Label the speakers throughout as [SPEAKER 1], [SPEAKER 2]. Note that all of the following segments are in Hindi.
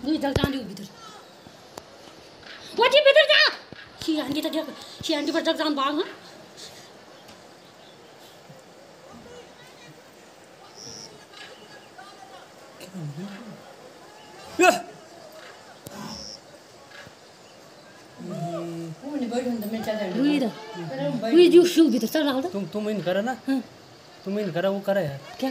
[SPEAKER 1] दुई जल जाँदै भित्र ओटी भित्र जा सी आन्टी त गएको सी आन्टी पर जग जानु भएको रुई जो शू भीतर चल रहा
[SPEAKER 2] तुम इन करा ना तुम इन करा वो करा यार
[SPEAKER 1] क्या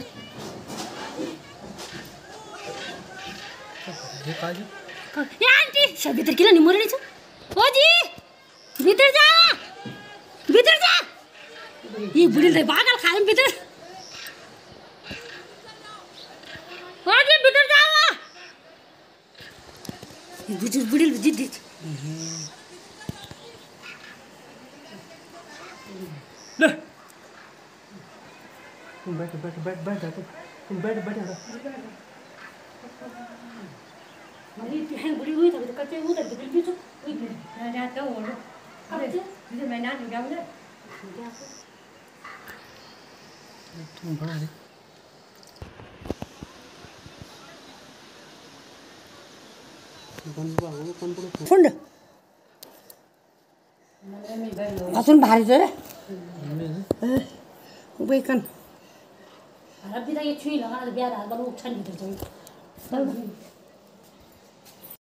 [SPEAKER 2] ये काजी
[SPEAKER 1] ए आंटी सब भीतर किन नि मर्ने छ ओ जी भीतर जा ये बुढीले भागल खायम भीतर ओ जी भीतर जा ये बुढीले जिद्द
[SPEAKER 2] ले तुम बैठ तुम बैठ
[SPEAKER 1] मरी है बुढ़ी हुई तभी तो कच्चे हुए तभी तो बिल्कुल चुप हुई
[SPEAKER 3] ना जाता हूँ और कब से मैं ना जुड़ाऊँ ना
[SPEAKER 2] तुम बड़ा है
[SPEAKER 1] फुंड असुन भारी छ रे बेकन हरब दिदा ये छुई लगाना बिहा हाल बनो उठन भित्र चाहिँ